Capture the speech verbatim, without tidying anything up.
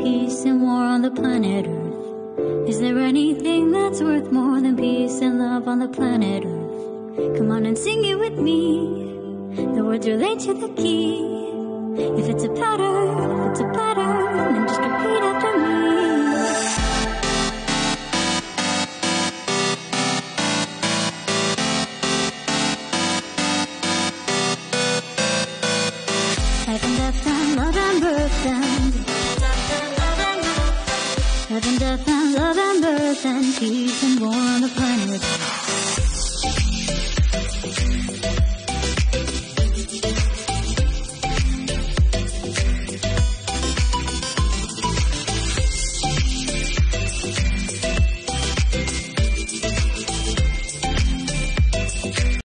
peace and war on the planet Earth? Is there anything that's worth more than peace and love on the planet Earth? Come on and sing it with me. The words relate to the key. If it's a pattern, if it's a pattern, then just repeat after me.